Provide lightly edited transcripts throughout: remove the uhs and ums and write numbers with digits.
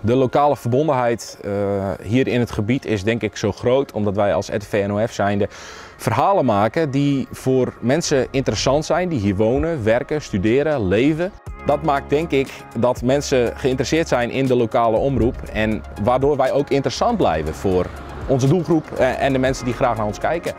De lokale verbondenheid hier in het gebied is denk ik zo groot omdat wij als RTV NOF zijnde verhalen maken die voor mensen interessant zijn die hier wonen, werken, studeren, leven. Dat maakt denk ik dat mensen geïnteresseerd zijn in de lokale omroep en waardoor wij ook interessant blijven voor onze doelgroep en de mensen die graag naar ons kijken.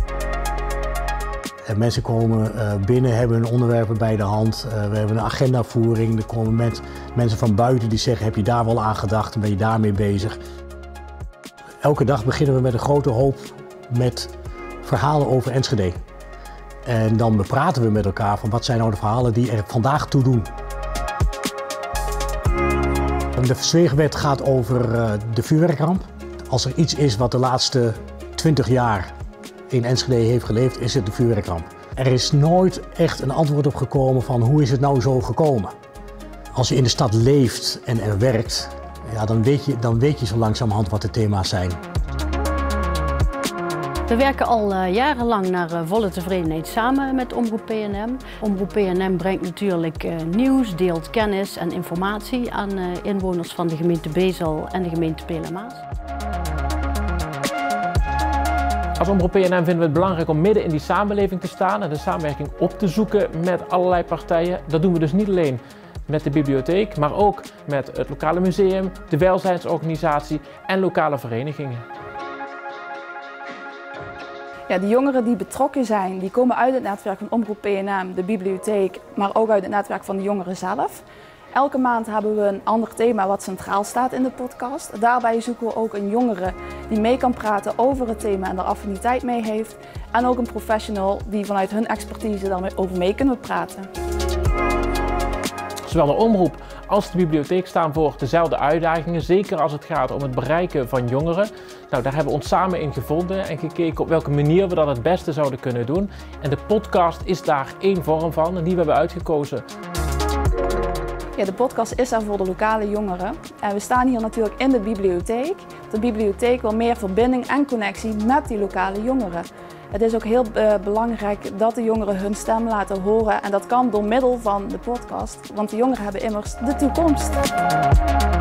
Mensen komen binnen, hebben hun onderwerpen bij de hand. We hebben een agendavoering. Er komen mensen van buiten die zeggen, heb je daar wel aan gedacht en ben je daarmee bezig? Elke dag beginnen we met een grote hoop met verhalen over Enschede. En dan bepraten we met elkaar van wat zijn nou de verhalen die er vandaag toe doen. De Zweegwet gaat over de vuurwerkramp. Als er iets is wat de laatste 20 jaar in Enschede heeft geleefd, is het de vuurwerkramp. Er is nooit echt een antwoord op gekomen van hoe is het nou zo gekomen. Als je in de stad leeft en er werkt, ja, dan weet je zo langzamerhand wat de thema's zijn. We werken al jarenlang naar volle tevredenheid samen met Omroep PNM. Omroep PNM brengt natuurlijk nieuws, deelt kennis en informatie aan inwoners van de gemeente Bezel en de gemeente Peel en Maas. Als Omroep PNM vinden we het belangrijk om midden in die samenleving te staan en de samenwerking op te zoeken met allerlei partijen. Dat doen we dus niet alleen met de bibliotheek, maar ook met het lokale museum, de welzijnsorganisatie en lokale verenigingen. Ja, de jongeren die betrokken zijn, die komen uit het netwerk van Omroep PNM, de bibliotheek, maar ook uit het netwerk van de jongeren zelf. Elke maand hebben we een ander thema wat centraal staat in de podcast. Daarbij zoeken we ook een jongere die mee kan praten over het thema en er affiniteit mee heeft. En ook een professional die vanuit hun expertise daarover mee kunnen praten. Zowel de omroep als de bibliotheek staan voor dezelfde uitdagingen, zeker als het gaat om het bereiken van jongeren. Nou, daar hebben we ons samen in gevonden en gekeken op welke manier we dat het beste zouden kunnen doen. En de podcast is daar één vorm van en die we hebben uitgekozen. Ja, de podcast is er voor de lokale jongeren. En we staan hier natuurlijk in de bibliotheek. De bibliotheek wil meer verbinding en connectie met die lokale jongeren. Het is ook heel belangrijk dat de jongeren hun stem laten horen. En dat kan door middel van de podcast, want de jongeren hebben immers de toekomst.